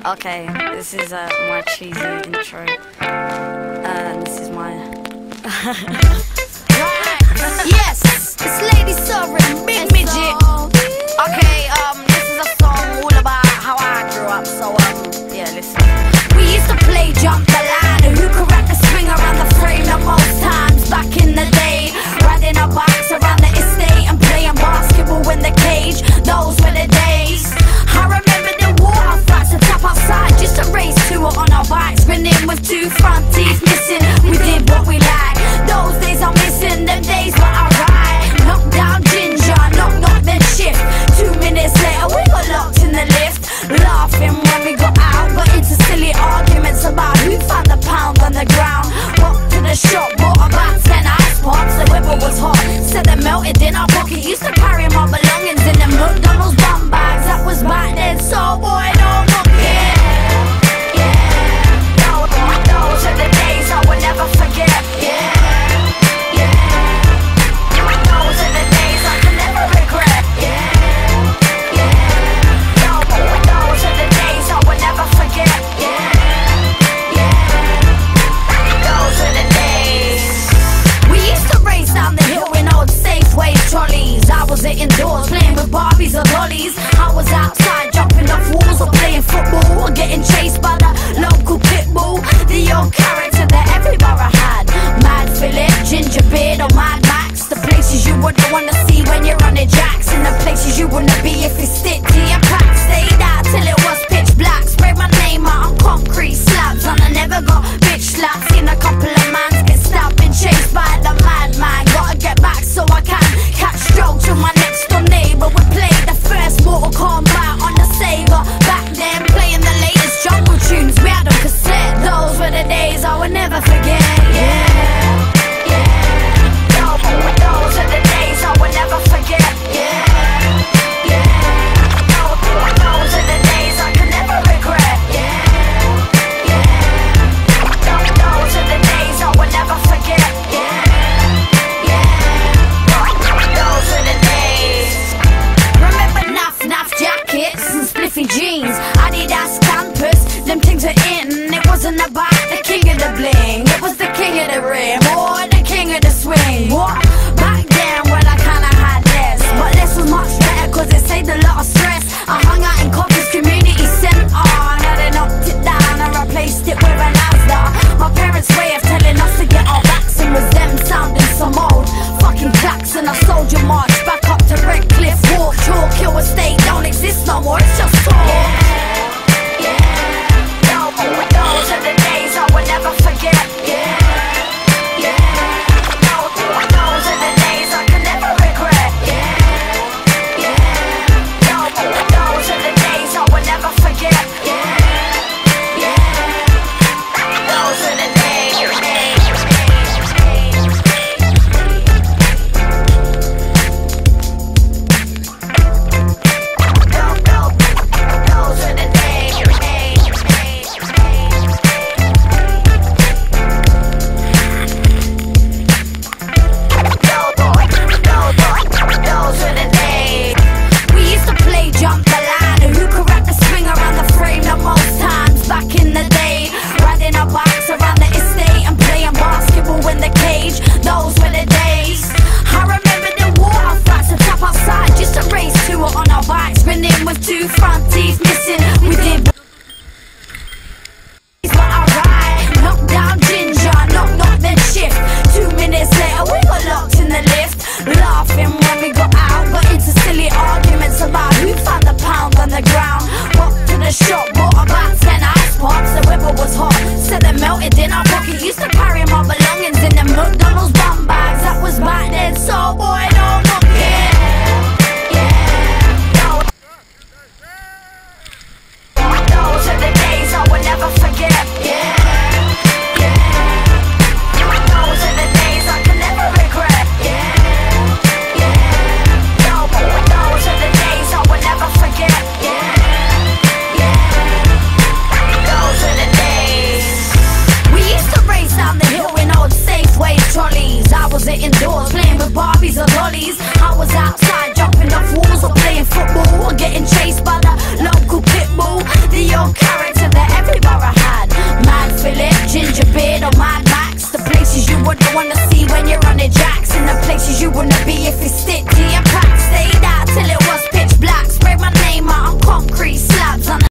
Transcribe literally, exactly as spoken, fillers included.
Okay, this is uh, my cheesy intro. Uh, this is my... Yes, it's Lady Sovereign, Big Midget. Okay, um, this is a song all about how I grew up, so um, yeah, listen. We used to play jump the ladder, who could wrap the swing around the frame the most times back in the day. Riding our bikes around the estate and playing basketball in the cage. Those were the days. I remember the water flats to tap outside just to race to it on our bikes, spinning with two front teeth missing. We did what we liked. Those days are missing, them days were alright. Knock down ginger, knock knock then shift. Two minutes later we got locked in the lift, laughing when we got out. Got into silly arguments about who found the pound on the ground. Walked to the shop, bought about ten ice pops. The weather was hot, said they melted in our pocket. Used to carry my belongings in the McDonald's bum bags. That was back then, so boy don't look it. Yeah, those, those are the days I will never forget. Yeah. Indoors playing with Barbies or dollies. I was outside jumping off walls or playing football or getting chased by the local pit bull. The old character that every borough had. Mad Philip, Ginger Beard or Mad Max. The places you wouldn't want to see when you're on the jacks, and the places you wouldn't be if you stick to your packs. Stayed out till it was pitch black. Sprayed my name out on concrete slabs, and I never got bitch slapped. Seen a couple of mans get stabbed and chased by the madman. Gotta get back so I can catch stroke to my next door neighbor. We played the first Mortal Kombat on the Sega. Back then playing the latest jungle tunes, we had on cassette. Those were the days I would never forget. Yeah, yeah. Those, those are the days I would never forget. Yeah, yeah. Those, those are the days I can never regret. Yeah, yeah. Those, those are the days I would never forget. Yeah, yeah. Those are the days. Remember naff naff jackets and spliffy jeans, Adidas campers, them things were in. It wasn't about the king of the bling, it was the king of the rim or the king of the swing. What? Back then, well I kinda had less, but less was much better cause it saved a lot of stress. I hung out in Coffee's Community Centre, now they knocked it down and replaced it with an Asda. My parents' way of telling us to get our backs in was them sounding some old fucking clacks, and a soldier march back up to Redcliffe Walk. Chalk Hill Estate don't exist no more, it's just talk. Yeah, yeah. Those, those are the days I will never forget. Yeah, yeah. Those, those are the days I can never regret. Yeah, yeah. Those, those when you're on the jacks, in the places you wanna be if you stick to your packs. Stayed out till it was pitch black, spray my name out on concrete slabs on